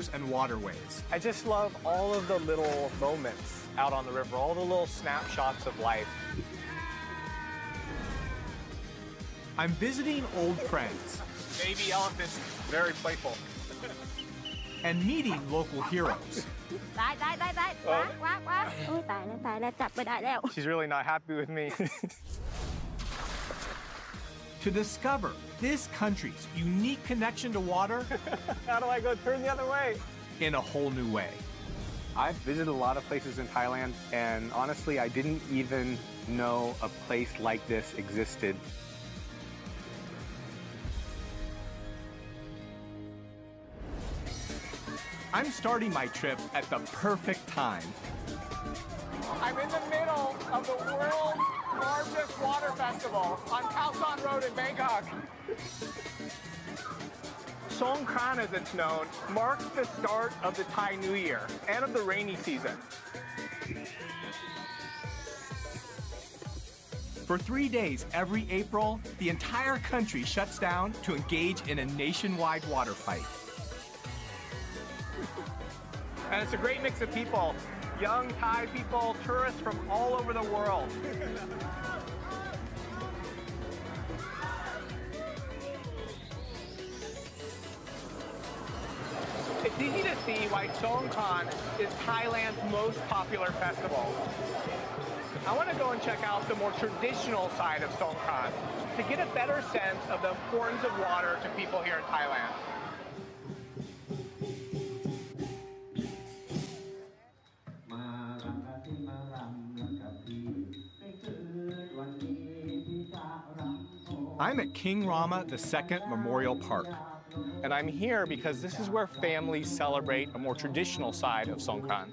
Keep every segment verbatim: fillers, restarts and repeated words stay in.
rivers and waterways. I just love all of the little moments out on the river, all the little snapshots of life. I'm visiting old friends. Baby elephants, very playful. And meeting local heroes. She's really not happy with me. To discover this country's unique connection to water. How do I go turn the other way? In a whole new way. I've visited a lot of places in Thailand, and honestly, I didn't even know a place like this existed. I'm starting my trip at the perfect time. I'm in the middle of the world's largest water festival on Khao San Road in Bangkok. Songkran, as it's known, marks the start of the Thai New Year and of the rainy season. For three days every April, the entire country shuts down to engage in a nationwide water fight. And it's a great mix of people. Young Thai people, tourists from all over the world. It's easy to see why Songkran is Thailand's most popular festival. I want to go and check out the more traditional side of Songkran to get a better sense of the importance of water to people here in Thailand. I'm at King Rama the Second Memorial Park. And I'm here because this is where families celebrate a more traditional side of Songkran.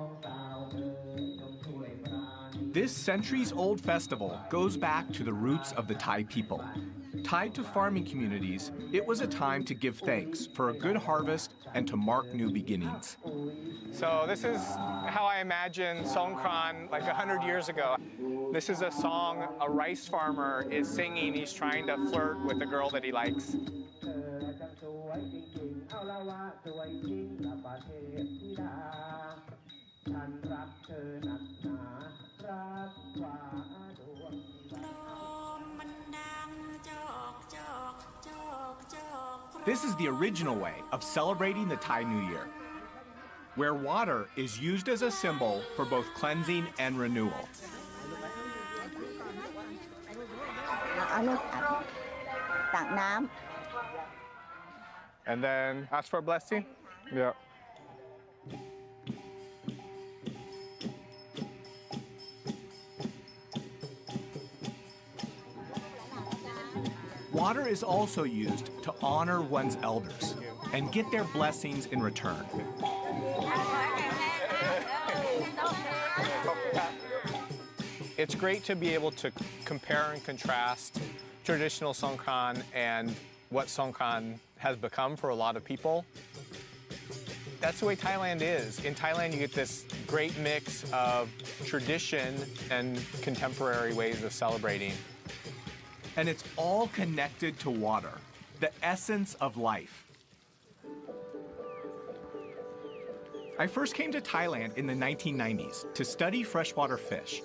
This centuries-old festival goes back to the roots of the Thai people. Tied to farming communities, it was a time to give thanks for a good harvest and to mark new beginnings. So this is how I imagine Songkran like a hundred years ago. This is a song a rice farmer is singing. He's trying to flirt with a girl that he likes. This is the original way of celebrating the Thai New Year, where water is used as a symbol for both cleansing and renewal. And then ask for a blessing? Yeah. Water is also used to honor one's elders and get their blessings in return. It's great to be able to compare and contrast traditional Songkran and what Songkran has become for a lot of people. That's the way Thailand is. In Thailand, you get this great mix of tradition and contemporary ways of celebrating. And it's all connected to water, the essence of life. I first came to Thailand in the nineteen nineties to study freshwater fish.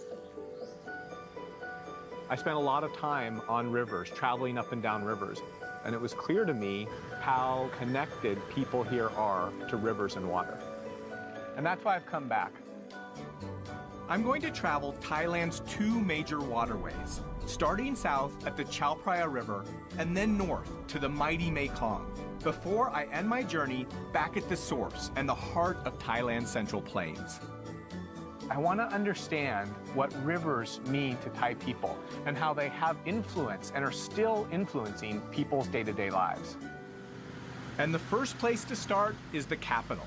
I spent a lot of time on rivers, traveling up and down rivers, and it was clear to me how connected people here are to rivers and water. And that's why I've come back. I'm going to travel Thailand's two major waterways, starting south at the Chao Phraya River and then north to the mighty Mekong, before I end my journey back at the source and the heart of Thailand's Central Plains. I want to understand what rivers mean to Thai people and how they have influence and are still influencing people's day-to-day lives. And the first place to start is the capital.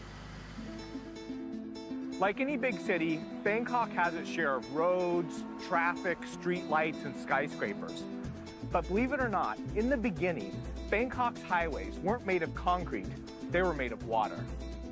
Like any big city, Bangkok has its share of roads, traffic, street lights, and skyscrapers. But believe it or not, in the beginning, Bangkok's highways weren't made of concrete, they were made of water.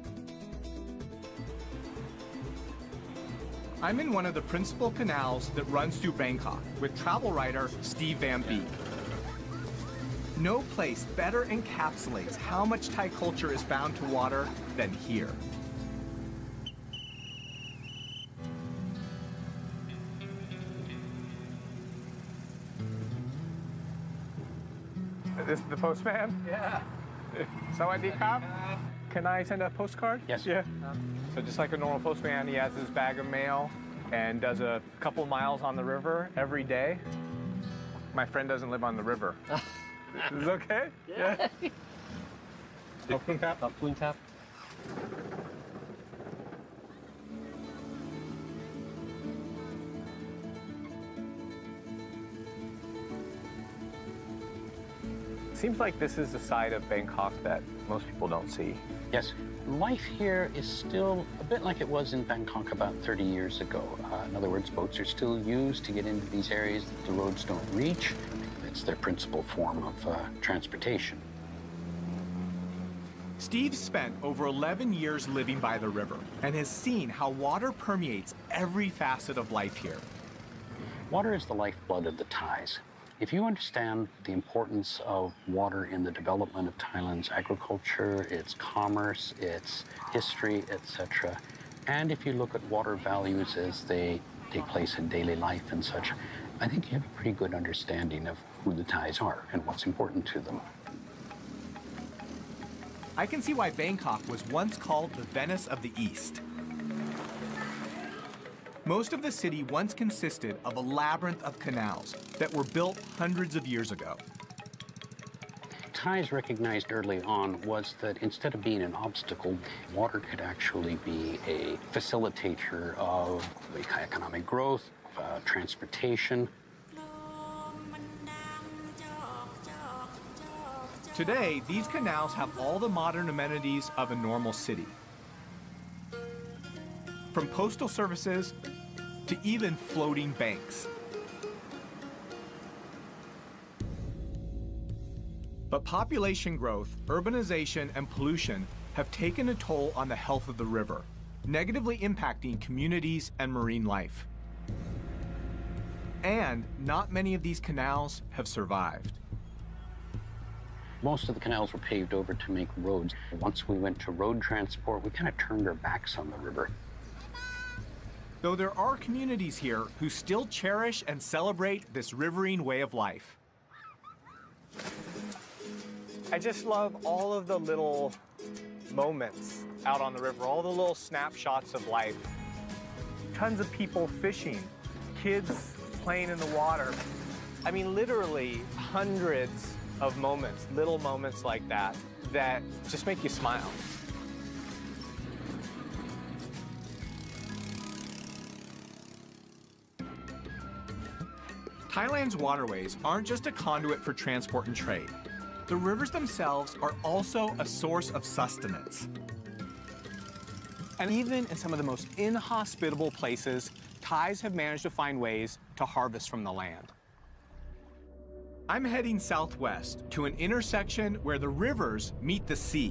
I'm in one of the principal canals that runs through Bangkok with travel writer Steve Van Beek. No place better encapsulates how much Thai culture is bound to water than here. This is the postman? Yeah. Sawadee krap. Can I send a postcard? Yes. Yeah. So just like a normal postman, he has his bag of mail and does a couple miles on the river every day. My friend doesn't live on the river. Is this okay? Yeah. Khop kun krap. Khop kun krap. Seems like this is the side of Bangkok that most people don't see. Yes. Life here is still a bit like it was in Bangkok about thirty years ago. Uh, in other words, boats are still used to get into these areas that the roads don't reach. It's their principal form of uh, transportation. Steve spent over eleven years living by the river and has seen how water permeates every facet of life here. Water is the lifeblood of the Thais. If you understand the importance of water in the development of Thailand's agriculture, its commerce, its history, et cetera, and if you look at water values as they take place in daily life and such, I think you have a pretty good understanding of who the Thais are and what's important to them. I can see why Bangkok was once called the Venice of the East. Most of the city once consisted of a labyrinth of canals that were built hundreds of years ago. Thais recognized early on was that instead of being an obstacle, water could actually be a facilitator of economic growth, uh, transportation. Today, these canals have all the modern amenities of a normal city. From postal services to even floating banks. But population growth, urbanization, and pollution have taken a toll on the health of the river, negatively impacting communities and marine life. And not many of these canals have survived. Most of the canals were paved over to make roads. Once we went to road transport, we kind of turned our backs on the river. Though there are communities here who still cherish and celebrate this riverine way of life. I just love all of the little moments out on the river, all the little snapshots of life. Tons of people fishing, kids playing in the water. I mean, literally hundreds of moments, little moments like that, that just make you smile. Thailand's waterways aren't just a conduit for transport and trade. The rivers themselves are also a source of sustenance. And even in some of the most inhospitable places, Thais have managed to find ways to harvest from the land. I'm heading southwest to an intersection where the rivers meet the sea.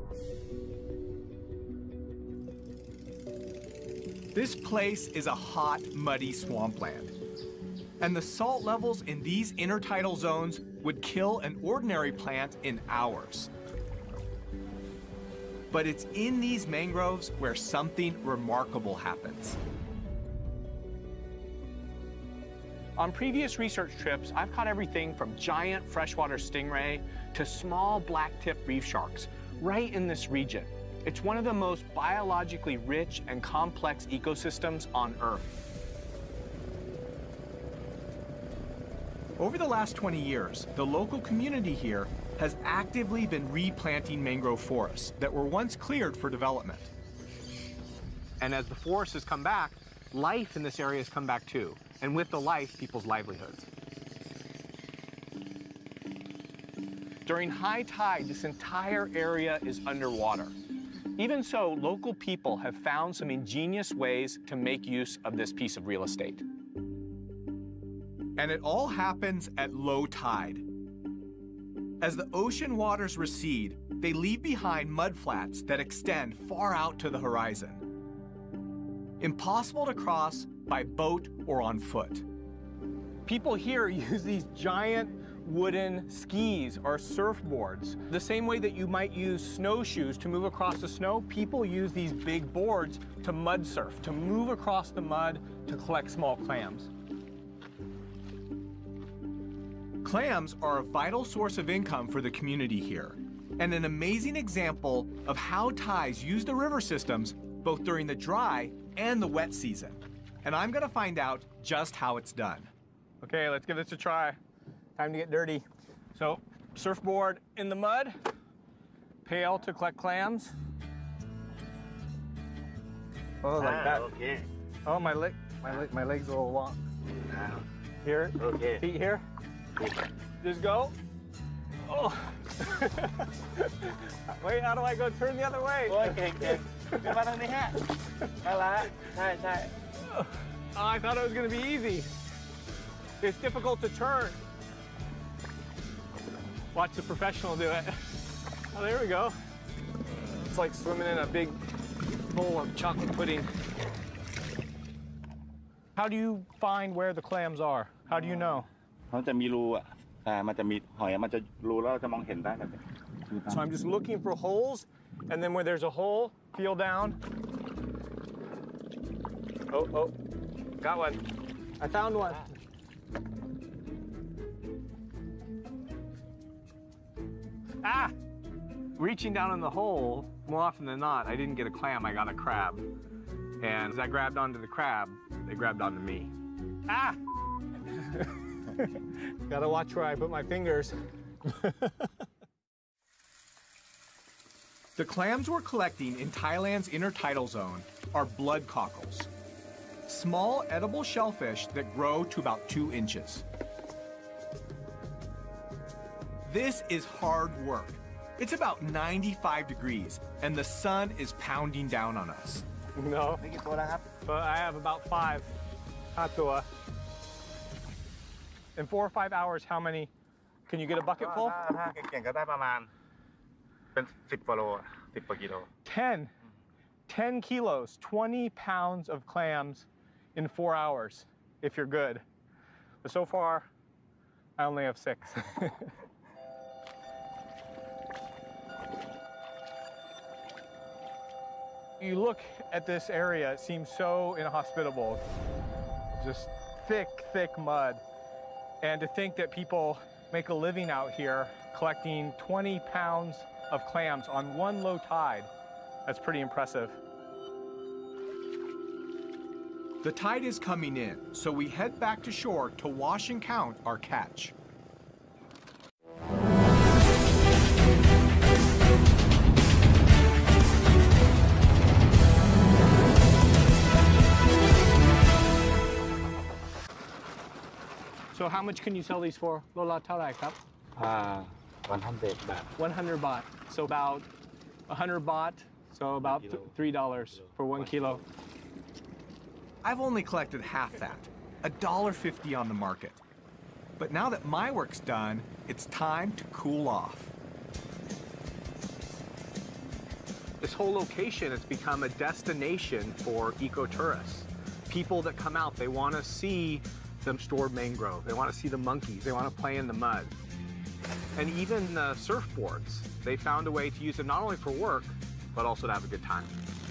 This place is a hot, muddy swampland. And the salt levels in these intertidal zones would kill an ordinary plant in hours. But it's in these mangroves where something remarkable happens. On previous research trips, I've caught everything from giant freshwater stingray to small black-tip reef sharks right in this region. It's one of the most biologically rich and complex ecosystems on Earth. Over the last twenty years, the local community here has actively been replanting mangrove forests that were once cleared for development. And as the forest has come back, life in this area has come back too. And with the life, people's livelihoods. During high tide, this entire area is underwater. Even so, local people have found some ingenious ways to make use of this piece of real estate. And it all happens at low tide. As the ocean waters recede, they leave behind mudflats that extend far out to the horizon. Impossible to cross by boat or on foot. People here use these giant wooden skis or surfboards. The same way that you might use snowshoes to move across the snow, people use these big boards to mud surf, to move across the mud to collect small clams. Clams are a vital source of income for the community here, and an amazing example of how Thais use the river systems both during the dry and the wet season. And I'm gonna find out just how it's done. Okay, let's give this a try. Time to get dirty. So, surfboard in the mud, pail to collect clams. Oh, like Ah, that. okay. Oh, my leg, my leg, my legs are a little long. Ah, Here, okay. feet here. Just go. Oh. Wait, how do I go turn the other way? โอ้ยเก่งเก่งขึ้นมาทางนี้ฮะนั่นละใช่ใช่ Oh, I thought it was going to be easy. It's difficult to turn. Watch the professional do it. Oh, there we go. It's like swimming in a big bowl of chocolate pudding. How do you find where the clams are? How do you know? เขาจะมีรูอ่ะอ่ามันจะมีหอยมันจะรูแล้วเราจะมองเห็นได้แบบนี้ So I'm just looking for holes, and then where there's a hole, feel down. Oh, oh, got one. I found one. Ah! Reaching down in the hole, more often than not, I didn't get a clam, I got a crab. And as I grabbed onto the crab, they grabbed onto me. Ah! Gotta watch where I put my fingers. The clams we're collecting in Thailand's intertidal zone are blood cockles, small edible shellfish that grow to about two inches. This is hard work. It's about ninety-five degrees, and the sun is pounding down on us. No, นี่กี่ตัวแล้วครับ but I have about five. Hatua. In four or five hours, how many? Can you get a bucket full? ถ้าถ้าเก่งๆก็ได้ประมาณเป็นสิบกว่าโลสิบกว่ากิโล Ten. Ten kilos, twenty pounds of clams in four hours, if you're good. But so far, I only have six. You look at this area, it seems so inhospitable. Just thick, thick mud. And to think that people make a living out here collecting twenty pounds of clams on one low tide, that's pretty impressive. The tide is coming in, so we head back to shore to wash and count our catch. So how much can you sell these for? Lola Tarai Cup? อ่าวันทำเด็ดแบบ one hundred baht. So about one hundred baht. So about th three dollars for one kilo. I've only collected half that, a dollar fifty on the market. But now that my work's done, it's time to cool off. This whole location has become a destination for ecotourists. People that come out, they want to see the stored mangrove. They want to see the monkeys. They want to play in the mud. And even the surfboards, they found a way to use them not only for work, but also to have a good time.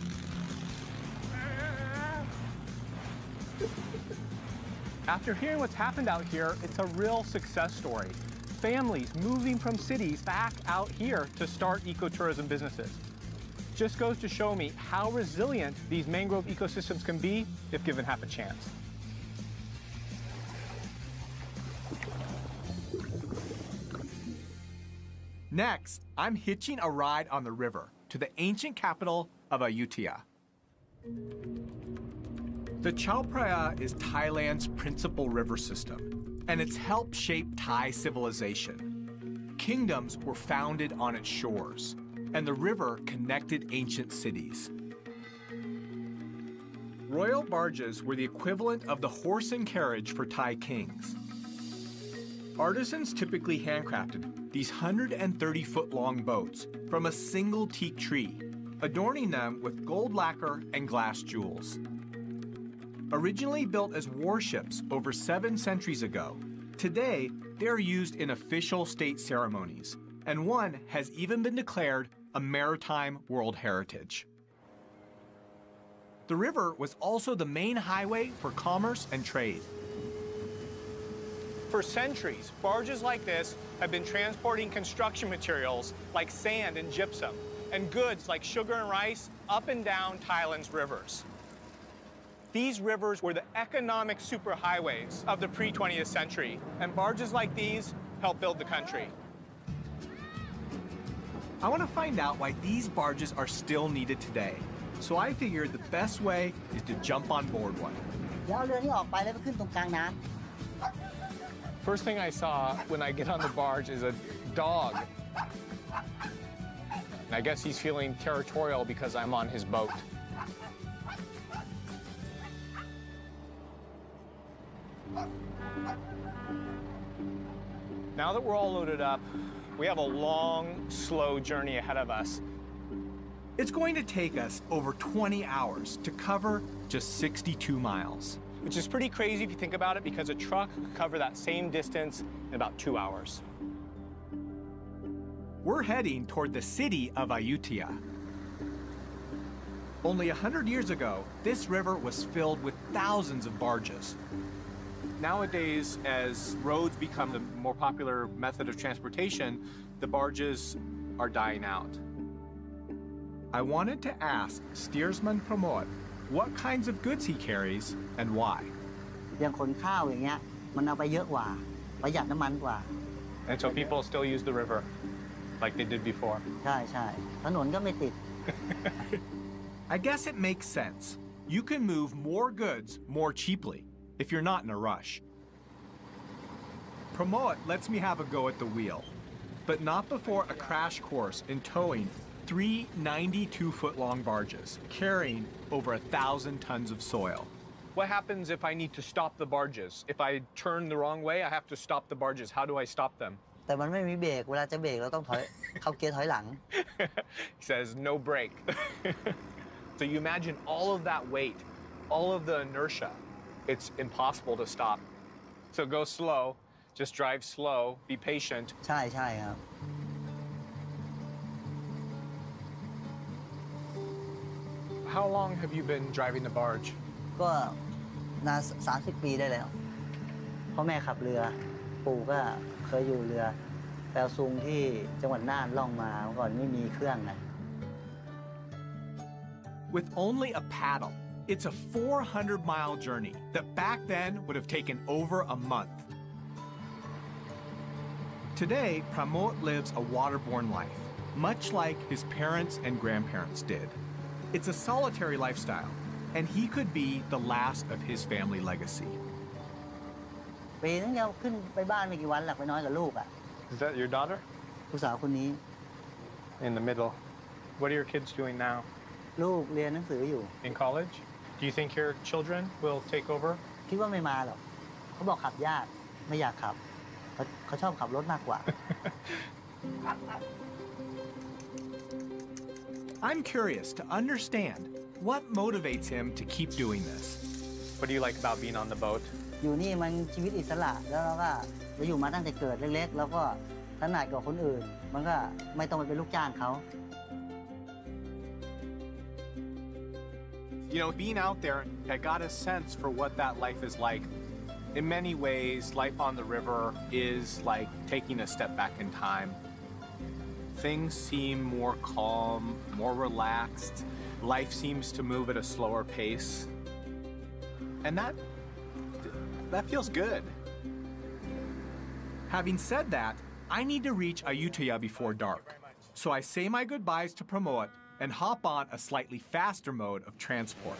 After hearing what's happened out here, it's a real success story. Families moving from cities back out here to start ecotourism businesses. Just goes to show me how resilient these mangrove ecosystems can be if given half a chance. Next, I'm hitching a ride on the river to the ancient capital of Ayutthaya. The Chao Phraya is Thailand's principal river system, and it's helped shape Thai civilization. Kingdoms were founded on its shores, and the river connected ancient cities. Royal barges were the equivalent of the horse and carriage for Thai kings. Artisans typically handcrafted these one hundred thirty foot long boats from a single teak tree, adorning them with gold lacquer and glass jewels. Originally built as warships over seven centuries ago, today They're used in official state ceremonies, and one has even been declared a maritime World Heritage. The river was also the main highway for commerce and trade. For centuries, barges like this have been transporting construction materials like sand and gypsum, and goods like sugar and rice up and down Thailand's rivers. These rivers were the economic superhighways of the pre-twentieth century, and barges like these helped build the country. I want to find out why these barges are still needed today, so I figured the best way is to jump on board one. เดี๋ยวเอาเรือนี้ออกไปแล้วไปขึ้นตรงกลางน้ำ First thing I saw when I get on the barge is a dog. And I guess he's feeling territorial because I'm on his boat. Now that we're all loaded up, we have a long, slow journey ahead of us. It's going to take us over twenty hours to cover just sixty-two miles. Which is pretty crazy if you think about it, because a truck could cover that same distance in about two hours. We're heading toward the city of Ayutthaya. Only a hundred years ago, this river was filled with thousands of barges. Nowadays, as roads become the more popular method of transportation, the barges are dying out. I wanted to ask steersman Pramod what kinds of goods he carries and why. อย่างขนข้าวอย่างเงี้ยมันเอาไปเยอะกว่าประหยัดน้ำมันกว่า And so people still use the river like they did before. ใช่ใช่ถนนก็ไม่ติด I guess it makes sense. You can move more goods more cheaply if you're not in a rush. Pramod lets me have a go at the wheel, but not before a crash course in towing three ninety-two-foot-long barges carrying over a thousand tons of soil. What happens if I need to stop the barges? If I turn the wrong way, I have to stop the barges. How do I stop them? แต่มันไม่มีเบรกเวลาจะเบรกเราต้องถอย เข้าเกียร์ถอยหลัง He says no brake. So you imagine all of that weight, all of the inertia. It's impossible to stop. So go slow, just drive slow, be patient. ใช่ใช่ครับ How long have you been driving the barge? ก็นานสามสิบปีได้แล้วพ่อแม่ขับเรือปู่ก็เคยอยู่เรือแปลซุงที่จังหวัดน่านล่องมาเมื่อก่อนไม่มีเครื่องไง With only a paddle, it's a four hundred mile journey that back then would have taken over a month. Today, Pramod lives a waterborne life, much like his parents and grandparents did. It's a solitary lifestyle, and he could be the last of his family legacy. ปีนึงเดียวขึ้นไปบ้านไม่กี่วันหลักไปน้อยกับลูกอ่ะ Is that your daughter? ลูกสาวคนนี้ In the middle. What are your kids doing now? ลูกเรียนหนังสืออยู่ In college? Do you think your children will take over? คิดว่าไม่มาหรอกเขาบอกขับยากไม่อยากขับเขาเขาชอบขับรถมากกว่า I'm curious to understand what motivates him to keep doing this. What do you like about being on the boat? อยู่นี่มันชีวิตอิสระแล้วเราก็เราอยู่มาตั้งแต่เกิดเล็กๆแล้วก็ถนัดกว่าคนอื่นมันก็ไม่ต้องไปเป็นลูกจ้างเขา You know, being out there, I got a sense for what that life is like. In many ways, life on the river is like taking a step back in time. Things seem more calm, more relaxed. Life seems to move at a slower pace. And that, that feels good. Having said that, I need to reach Ayutthaya before dark. So I say my goodbyes to Pramod and hop on a slightly faster mode of transport.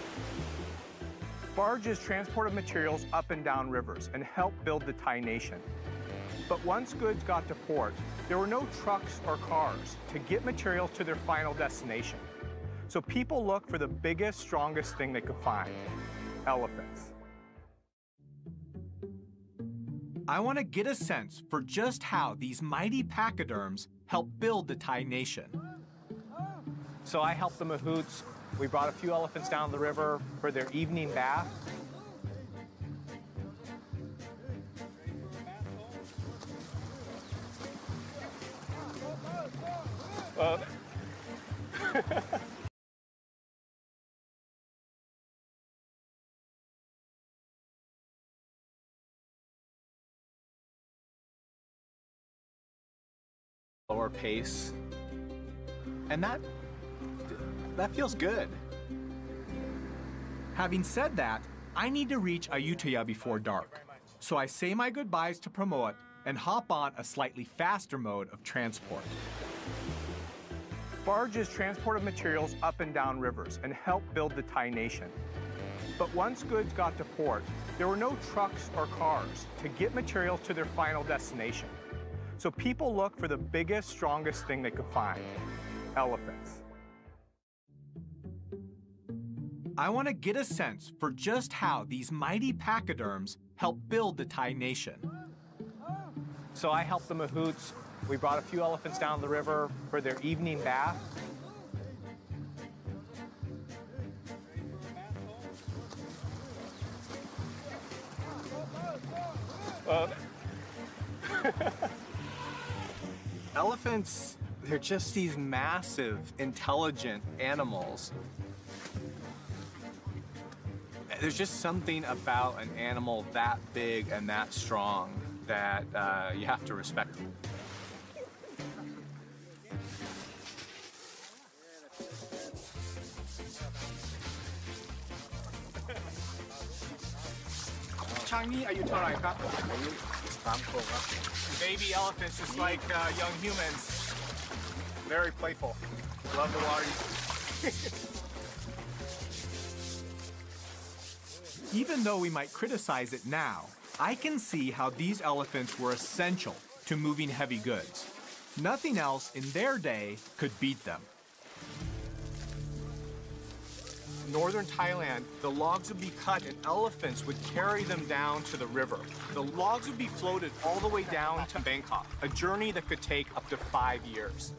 Barges transported materials up and down rivers and helped build the Thai nation. But once goods got to port, there were no trucks or cars to get materials to their final destination. So people looked for the biggest, strongest thing they could find, elephants. I want to get a sense for just how these mighty pachyderms helped build the Thai nation. So I helped the mahouts. We brought a few elephants down the river for their evening bath. Uh, Lower pace, and that that feels good. Having said that, I need to reach Ayutthaya before dark, so I say my goodbyes to Pramod and hop on a slightly faster mode of transport. Barges transported materials up and down rivers and helped build the Thai nation. But once goods got to port, there were no trucks or cars to get materials to their final destination. So people looked for the biggest, strongest thing they could find, elephants. I want to get a sense for just how these mighty pachyderms helped build the Thai nation. So I helped the mahouts. We brought a few elephants down the river for their evening bath. Uh, Elephants, they're just these massive, intelligent animals. There's just something about an animal that big and that strong that uh, you have to respect them. Changi, are you Thai? Baby elephants, just like uh, young humans. Very playful. Love the water. Even though we might criticize it now, I can see how these elephants were essential to moving heavy goods. Nothing else in their day could beat them. Northern Thailand, the logs would be cut and elephants would carry them down to the river. The logs would be floated all the way down to Bangkok, a journey that could take up to five years.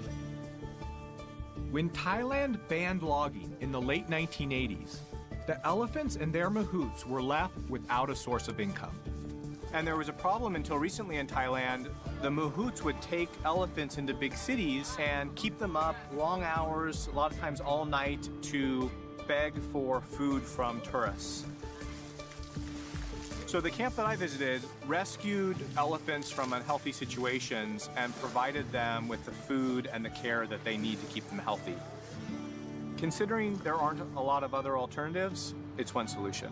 When Thailand banned logging in the late nineteen eighties, the elephants and their mahouts were left without a source of income. And there was a problem until recently in Thailand. The mahouts would take elephants into big cities and keep them up long hours, a lot of times all night, to beg for food from tourists. So the camp that I visited rescued elephants from unhealthy situations and provided them with the food and the care that they need to keep them healthy. Considering there aren't a lot of other alternatives, it's one solution.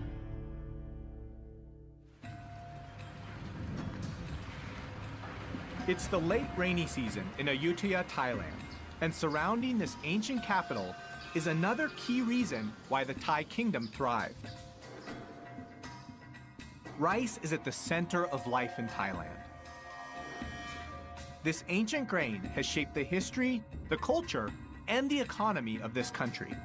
It's the late rainy season in Ayutthaya, Thailand, and surrounding this ancient capital is another key reason why the Thai kingdom thrived. Rice is at the center of life in Thailand. This ancient grain has shaped the history, the culture, and the economy of this country.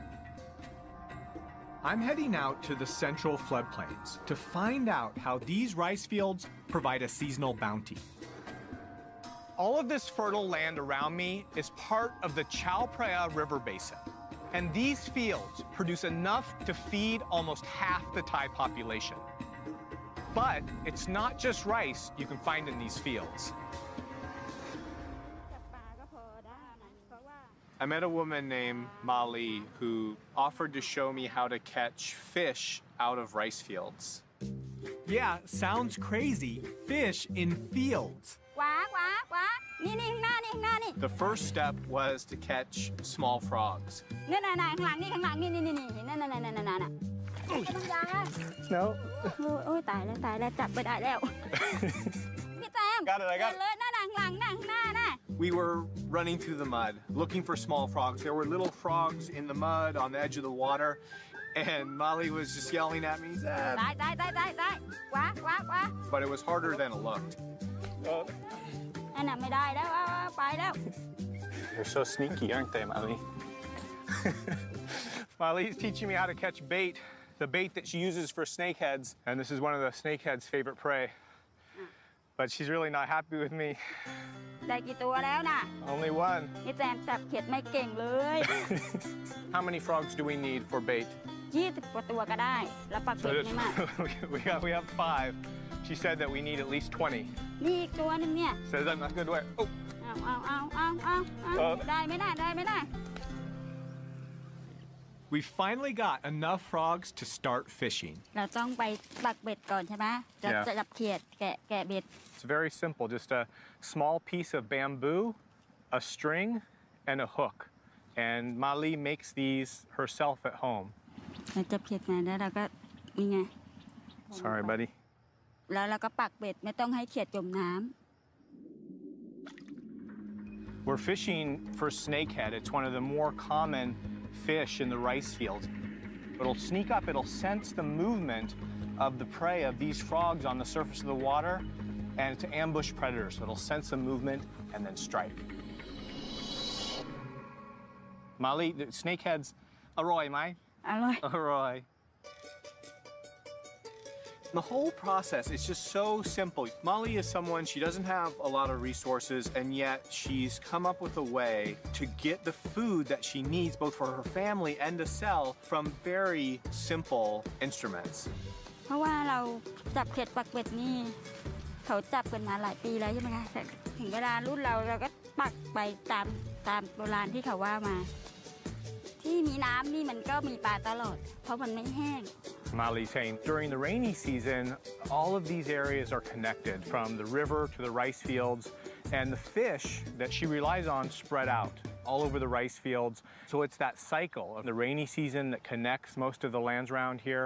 I'm heading out to the central floodplains to find out how these rice fields provide a seasonal bounty. All of this fertile land around me is part of the Chao Phraya River Basin. And these fields produce enough to feed almost half the Thai population. But it's not just rice you can find in these fields. I met a woman named Mali who offered to show me how to catch fish out of rice fields. Yeah, sounds crazy. Fish in fields. The first step was to catch small frogs. No. Got it, I got it. We were running through the mud, looking for small frogs. There were little frogs in the mud on the edge of the water, and Molly was just yelling at me, Zeb. But it was harder than it looked. Uh, They're so sneaky, aren't they, Molly? Molly's teaching me how to catch bait, the bait that she uses for snakeheads, and this is one of the snakeheads' favorite prey. But she's really not happy with me. Only one. How many frogs do we need for bait? So we, got, we have five. She said that we need at least twenty. Says I'm not good. Oh. เอาเอาเอาเอาเอาเอาได้ไม่ได้ได้ไม่ได้ We finally got enough frogs to start fishing. เราต้องไปปักเบ็ดก่อนใช่ไหมจะ Yeah. จะจับเขียดแกะแกะเบ็ด It's very simple, just a small piece of bamboo, a string, and a hook. And Mali makes these herself at home. เราจับเขียดมาแล้วเราก็นี่ไง Sorry, buddy. แล้วเราก็ปักเบ็ดไม่ต้องให้เขียดจมน้ำ We're fishing for snakehead. It's one of the more common fish in the rice fields. It'll sneak up, it'll sense the movement of the prey of these frogs on the surface of the water, and to ambush predators. So it'll sense the movement and then strike. Mali, the snakeheads, aroy, mai? อร่อย Aroy. The whole process is just so simple. Molly is someone, she doesn't have a lot of resources, and yet she's come up with a way to get the food that she needs both for her family and to sell from very simple instruments. เพราะว่าเราจับเขียดปักเบ็ดนี่เขาจับกันมาหลายปีแล้วใช่ไหมคะแต่ถึงเวลารุ่นเราเราก็ปักไปตามตามโบราณที่เขาว่ามา ที่มีน้ำนี่มันก็มีปลาตลอด เพราะมันไม่แห้ง Mali saying during the rainy season, all of these areas are connected from the river to the rice fields, and the fish that she relies on spread out all over the rice fields. So it's that cycle of the rainy season that connects most of the lands around here.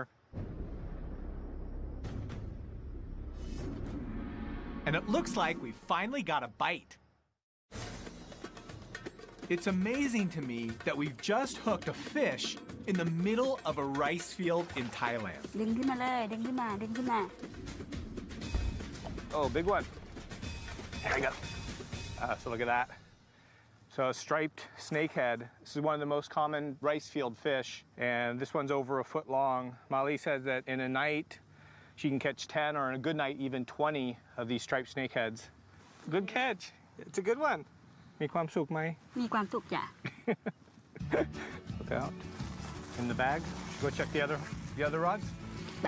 And it looks like we finally got a bite. It's amazing to me that we've just hooked a fish in the middle of a rice field in Thailand. ดึงขึ้นมาเลยดึงขึ้นมาดึงขึ้นมา Oh, big one. There we go. Uh, so look at that. So a striped snakehead. This is one of the most common rice field fish, and this one's over a foot long. Mali says that in a night, she can catch ten, or in a good night, even twenty of these striped snakeheads. Good catch. It's a good one. มีความสุขไหมมีความสุขจ้ะ Look out. In the bag. Go check the other the other rods. ไป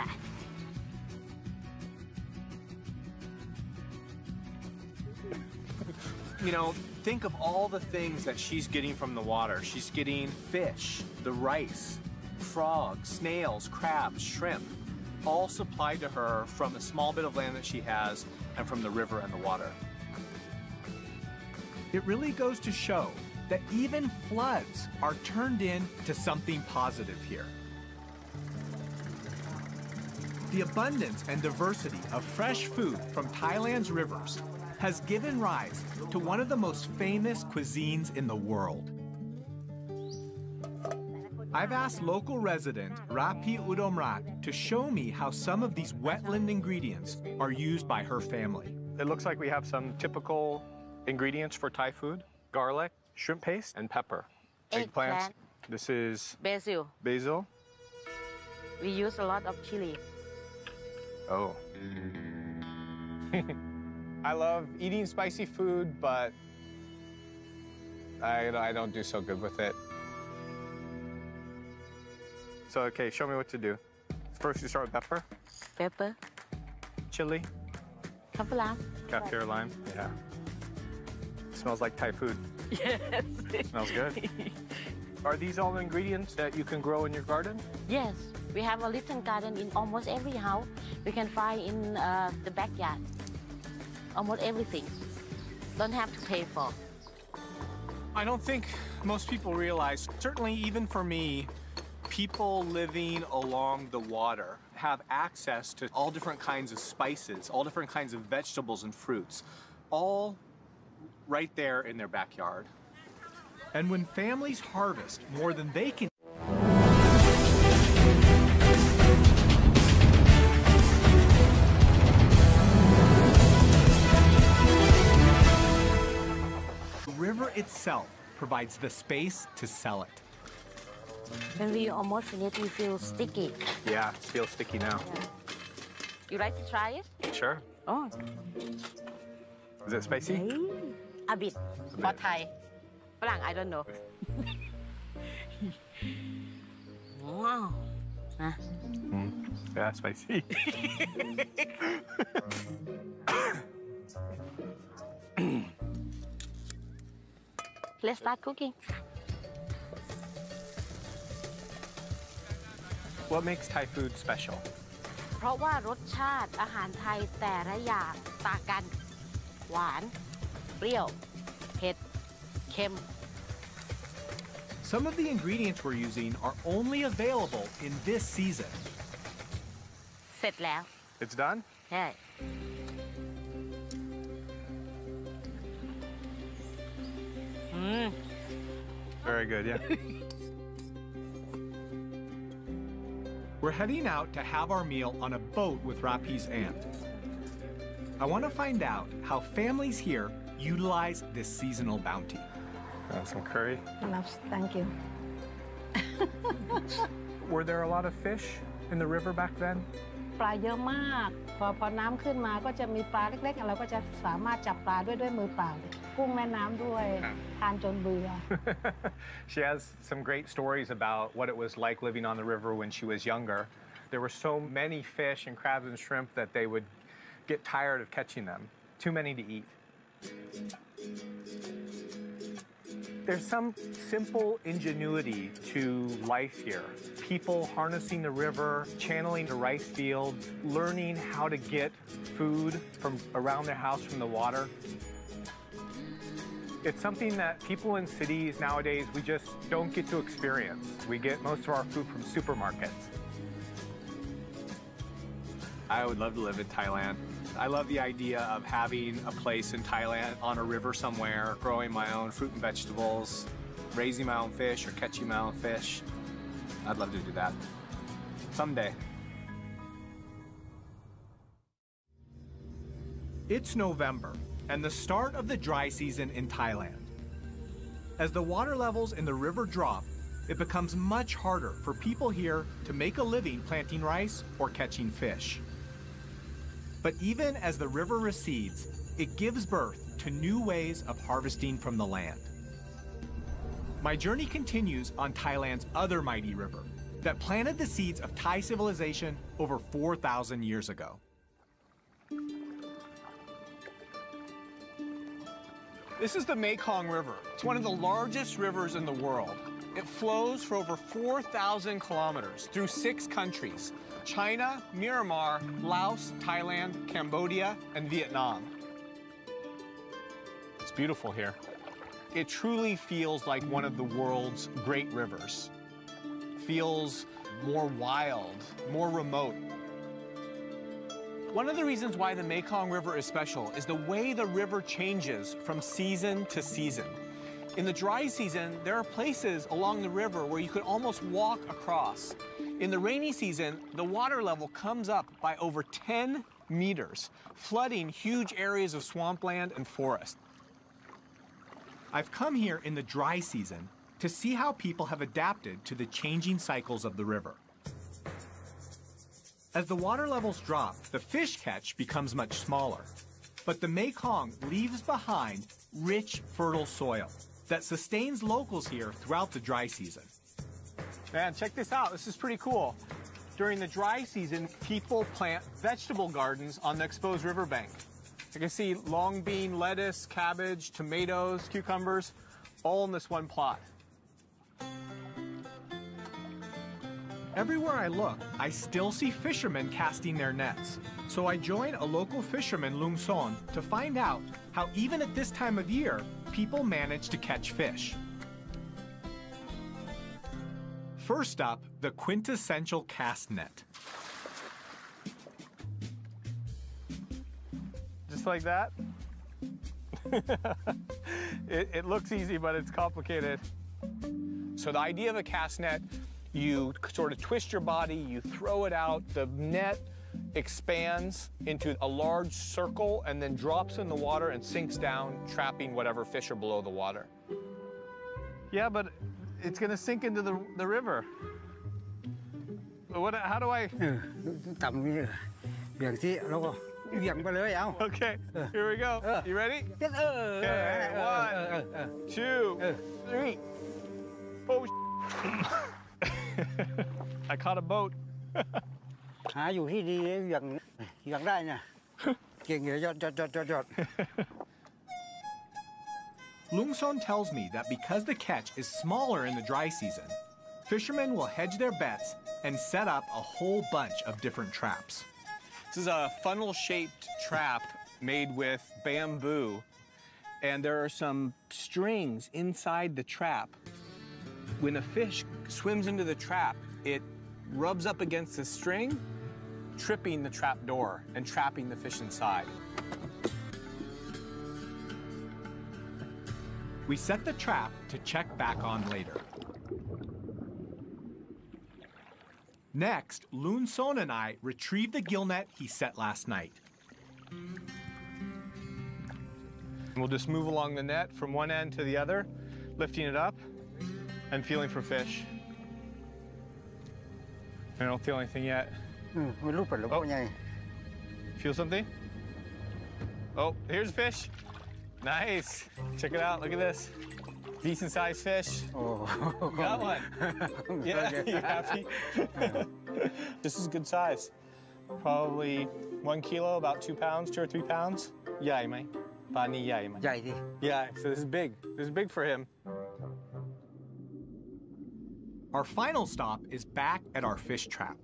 You know, think of all the things that she's getting from the water. She's getting fish, the rice, frogs, snails, crabs, shrimp, all supplied to her from the small bit of land that she has and from the river and the water. It really goes to show that even floods are turned into something positive here. The abundance and diversity of fresh food from Thailand's rivers has given rise to one of the most famous cuisines in the world. I've asked local resident Rapi Udomrat to show me how some of these wetland ingredients are used by her family. It looks like we have some typical ingredients for Thai food: garlic, shrimp paste, and pepper. Eggplant. This is Basil. basil. We use a lot of chili. Oh. I love eating spicy food, but I, I don't do so good with it. So, okay, show me what to do. First, you start with pepper, Pepper. chili, Kaffir lime. kaffir lime. Yeah. Smells like Thai food. Yes. Smells good. Are these all the ingredients that you can grow in your garden? Yes. We have a little garden in almost every house. We can find in uh, the backyard. Almost everything. Don't have to pay for. I don't think most people realize, certainly even for me, people living along the water have access to all different kinds of spices, all different kinds of vegetables and fruits, all right there in their backyard. And when families harvest more than they can the river itself provides the space to sell it. When we almost finish, we feel sticky. Yeah, it feels sticky now. You like to try it? Sure. Oh. Is it spicy? A bit. For Thai.ฝรั่ง I don't know. Wow. Huh? Mm. Yeah, spicy. let's start cooking. What makes Thai food special? เพราะว่ารสชาติอาหารไทยแต่ละอย่างต่างกันหวานเปรี้ยวเผ็ดเค็ม Some of the ingredients we're using are only available in this season. เสร็จแล้ว It's done? ใช่ อืม Very good, yeah. We're heading out to have our meal on a boat with Rapi's aunt. I want to find out how families here utilize this seasonal bounty. Uh, some curry. Thank you. Were there a lot of fish in the river back then? ปลาเยอะมากพอพอน้ำขึ้นมาก็จะมีปลาเล็กๆเราก็จะสามารถจับปลาด้วยด้วยมือเปล่ากุ้งแม่น้ำด้วยทานจนเบื่อ She has some great stories about what it was like living on the river when she was younger. There were so many fish and crabs and shrimp that they would get tired of catching them. Too many to eat. There's some simple ingenuity to life here. People harnessing the river, channeling the rice fields, learning how to get food from around their house from the water. It's something that people in cities nowadays, we just don't get to experience. We get most of our food from supermarkets. I would love to live in Thailand. I love the idea of having a place in Thailand on a river somewhere, growing my own fruit and vegetables, raising my own fish or catching my own fish. I'd love to do that someday. It's November and the start of the dry season in Thailand. As the water levels in the river drop, it becomes much harder for people here to make a living planting rice or catching fish. But even as the river recedes, it gives birth to new ways of harvesting from the land. My journey continues on Thailand's other mighty river that planted the seeds of Thai civilization over four thousand years ago. This is the Mekong River. It's one of the largest rivers in the world. It flows for over four thousand kilometers through six countries: China, Myanmar, Laos, Thailand, Cambodia, and Vietnam. It's beautiful here. It truly feels like one of the world's great rivers. Feels more wild, more remote. One of the reasons why the Mekong River is special is the way the river changes from season to season. In the dry season, there are places along the river where you could almost walk across. In the rainy season, the water level comes up by over ten meters, flooding huge areas of swampland and forest. I've come here in the dry season to see how people have adapted to the changing cycles of the river. As the water levels drop, the fish catch becomes much smaller, but the Mekong leaves behind rich, fertile soil that sustains locals here throughout the dry season. Man, check this out. This is pretty cool. During the dry season, people plant vegetable gardens on the exposed riverbank. You can see long bean, lettuce, cabbage, tomatoes, cucumbers, all in this one plot. Everywhere I look, I still see fishermen casting their nets. So I join a local fisherman, Lung Son, to find out how even at this time of year, people manage to catch fish. First up, the quintessential cast net. Just like that. it, it looks easy, but it's complicated. So the idea of a cast net, you sort of twist your body, you throw it out, the net expands into a large circle and then drops in the water and sinks down, trapping whatever fish are below the water. Yeah, but it's gonna sink into the, the river. What, how do I? Okay, here we go. You ready? Okay, one, two, three. Oh, I caught a boat. หาอยู่ที่ดีอย่างอย่างได้เนี่ยเก่งเลยยอดยอดยอดยอดยอด Lungson tells me that because the catch is smaller in the dry season, fishermen will hedge their bets and set up a whole bunch of different traps. This is a funnel-shaped trap made with bamboo, and there are some strings inside the trap. When a fish swims into the trap, it rubs up against the string, tripping the trap door and trapping the fish inside. We set the trap to check back on later. Next, Lungson and I retrieve the gill net he set last night. We'll just move along the net from one end to the other, lifting it up and feeling for fish. I don't feel anything yet. Oh. Feel something? Oh, here's a fish. Nice. Check it out. Look at this. Decent sized fish. Oh. Got one. Yeah, you happy? This is good size. Probably one kilo, about two pounds, two or three pounds. Yai mai. Ba ni yai mai. Yai di. Yeah, so this is big. This is big for him. Our final stop is back at our fish trap.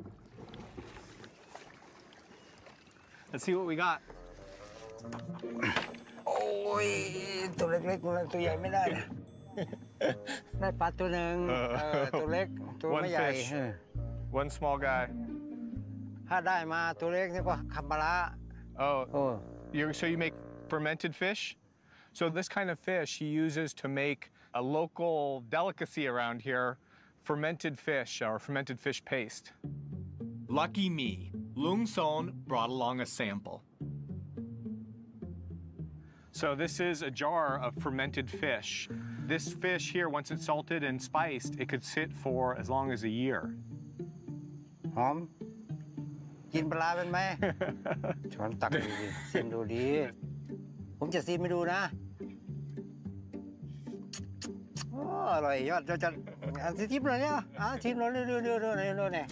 Let's see what we got. โอ้ยตัวเล็กๆตัวใหญ่ไม่ได้นะได้ปลาตัวหนึ่งตัวเล็กตัวไม่ใหญ่ One fish. One small guy. ถ้าได้มาตัวเล็กนี่ก็คำปลา Oh, you're, so you make fermented fish? So this kind of fish he uses to make a local delicacy around here, fermented fish or fermented fish paste. Lucky me, Lungson brought along a sample. So this is a jar of fermented fish. This fish here, once it's salted and spiced, it could sit for as long as a year. หอมกินปลาเป็นไหม ช้อนตักดูดิชิมดูดีผมจะชิมให้ดูนะโอ้อร่อยยอดจะจะอันที่ชิมหน่อยเนี่ยอ่ะชิมหน่อยเร็วๆเร็วๆเร็วๆเร็วๆเนี่ย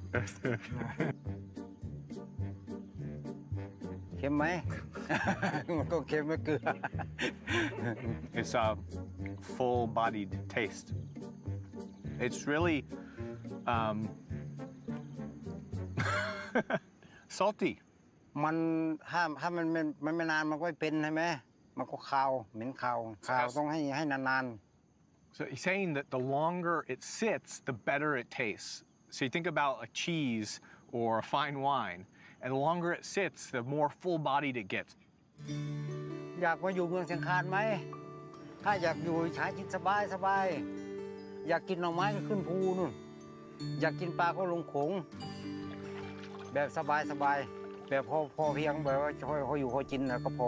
เค็มไหม มันก็เค็มไม่เกลือ It's a full-bodied taste. It's really um, salty. มันถ้าถ้ามันมันมันไม่นานมันก็ไม่เป็นใช่ไหมมันก็คาวเหม็นคาวคาวต้องให้ให้นาน So he's saying that the longer it sits, the better it tastes. So you think about a cheese or a fine wine, and the longer it sits, the more full-bodied it gets. ๆอยากมาอยู่เมืองเชียงคานไหมถ้าอยากอยู่ใช้กินสบายสบายอยากกินหน่อไม้ก็ขึ้นภูนู่นอยากกินปลาก็ลงโขงแบบสบายสบายแบบพอพอเพียงแบบว่าพออยู่พอกินแล้วก็พอ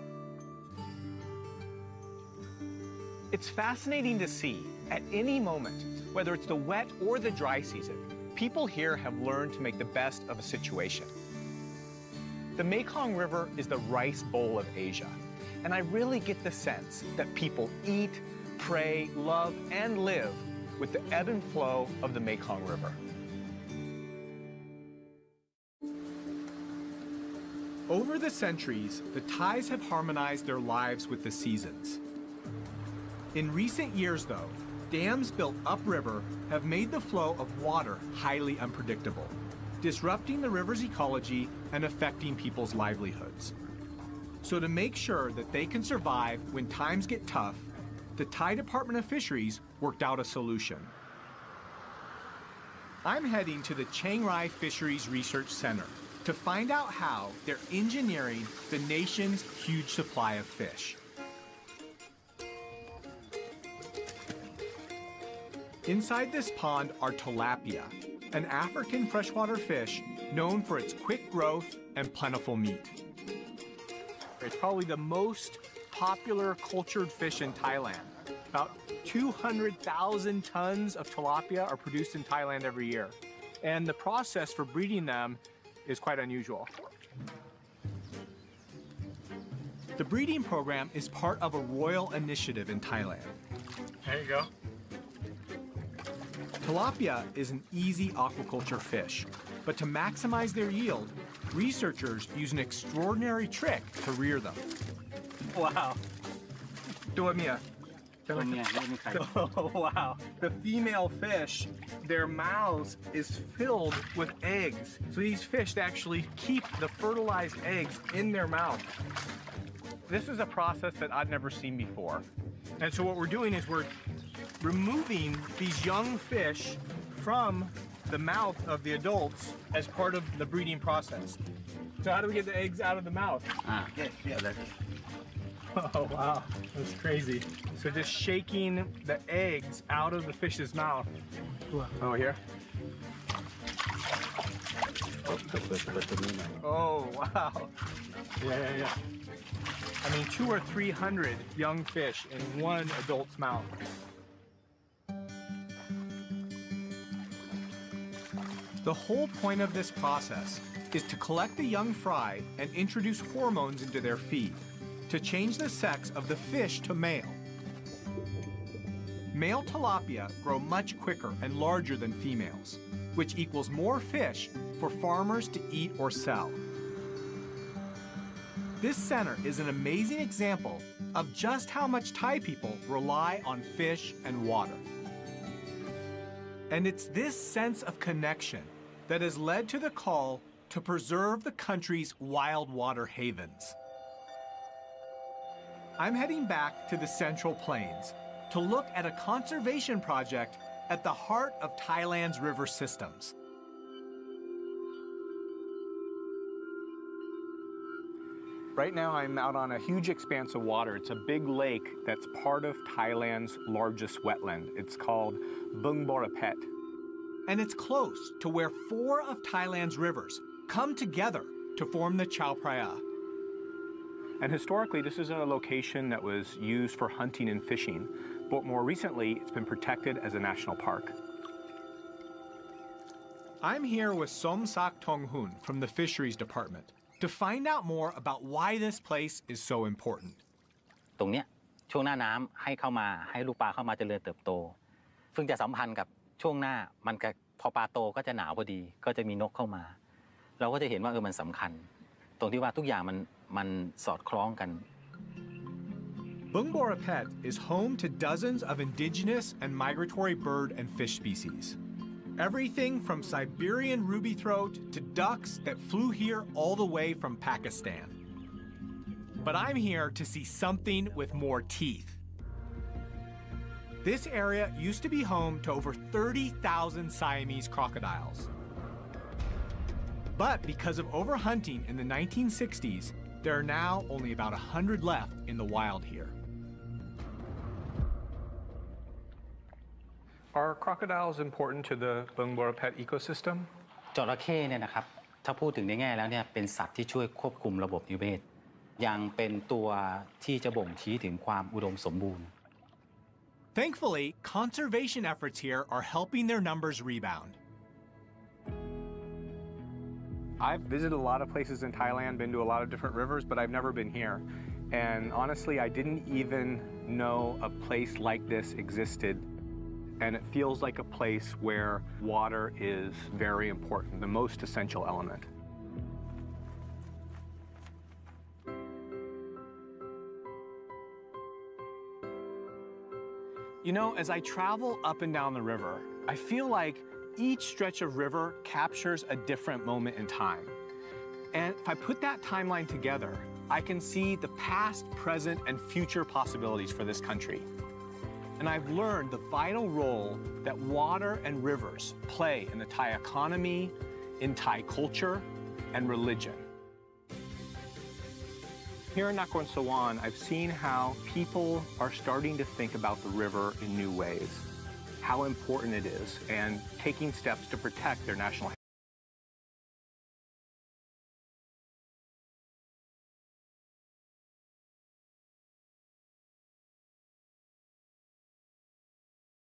It's fascinating to see, at any moment, whether it's the wet or the dry season, people here have learned to make the best of a situation. The Mekong River is the rice bowl of Asia, and I really get the sense that people eat, pray, love, and live with the ebb and flow of the Mekong River. Over the centuries, the Thais have harmonized their lives with the seasons. In recent years, though, dams built upriver have made the flow of water highly unpredictable, disrupting the river's ecology and affecting people's livelihoods. So to make sure that they can survive when times get tough, the Thai Department of Fisheries worked out a solution. I'm heading to the Chiang Rai Fisheries Research Center to find out how they're engineering the nation's huge supply of fish. Inside this pond are tilapia, an African freshwater fish known for its quick growth and plentiful meat. It's probably the most popular cultured fish in Thailand. About two hundred thousand tons of tilapia are produced in Thailand every year. And the process for breeding them is quite unusual. The breeding program is part of a royal initiative in Thailand. There you go. Tilapia is an easy aquaculture fish, but to maximize their yield, researchers use an extraordinary trick to rear them. Wow. ตัวเมียตัวเมียไม่มีไข่ Oh, wow. The female fish, their mouths is filled with eggs. So these fish actually keep the fertilized eggs in their mouth. This is a process that I'd never seen before. And so what we're doing is we're removing these young fish from the mouth of the adults as part of the breeding process. So how do we get the eggs out of the mouth? อ่าyeah, that's it. Oh, wow. That's crazy. So just shaking the eggs out of the fish's mouth. Oh, here? Oh, wow. Yeah, yeah, yeah. I mean, two or three hundred young fish in one adult's mouth. The whole point of this process is to collect the young fry and introduce hormones into their feed to change the sex of the fish to male. Male tilapia grow much quicker and larger than females, which equals more fish for farmers to eat or sell. This center is an amazing example of just how much Thai people rely on fish and water. And it's this sense of connection that has led to the call to preserve the country's wild water havens. I'm heading back to the Central Plains to look at a conservation project at the heart of Thailand's river systems. Right now I'm out on a huge expanse of water. It's a big lake that's part of Thailand's largest wetland. It's called Bung Boraphet. And it's close to where four of Thailand's rivers come together to form the Chao Phraya. And historically, this is a location that was used for hunting and fishing, but more recently, it's been protected as a national park. I'm here with Som Sak Tong Hun from the Fisheries Department to find out more about why this place is so important. ตรงเนี้ยช่วงหน้าน้ำให้เข้ามาให้ลูกปลาเข้ามาเจริญเติบโตซึ่งจะสัมพันธ์กับช่วงหน้ามันก็พอปลาโตก็จะหนาวพอดีก็จะมีนกเข้ามาเราก็จะเห็นว่าเออมันสำคัญตรงที่ว่าทุกอย่างมันมันสอดคล้องกัน Bung Boraphet is home to dozens of indigenous and migratory bird and fish species. Everything from Siberian ruby throat to ducks that flew here all the way from Pakistan. But I'm here to see something with more teeth. This area used to be home to over thirty thousand Siamese crocodiles. But because of overhunting in the nineteen sixties, there are now only about one hundred left in the wild here. Are crocodiles important to the Bung Boraphet ecosystem? จระเข้เนี่ยนะครับถ้าพูดถึงในแง่แล้วเนี่ยเป็นสัตว์ที่ช่วยควบคุมระบบนิเวศยังเป็นตัวที่จะบ่งชี้ถึงความอุดมสมบูรณ์ Thankfully, conservation efforts here are helping their numbers rebound. I've visited a lot of places in Thailand, been to a lot of different rivers, but I've never been here. And honestly, I didn't even know a place like this existed. And it feels like a place where water is very important, the most essential element. You know, as I travel up and down the river, I feel like each stretch of river captures a different moment in time. And if I put that timeline together, I can see the past, present, and future possibilities for this country. And I've learned the vital role that water and rivers play in the Thai economy, in Thai culture, and religion. Here in Nakhon Sawan, I've seen how people are starting to think about the river in new ways, how important it is, and taking steps to protect their national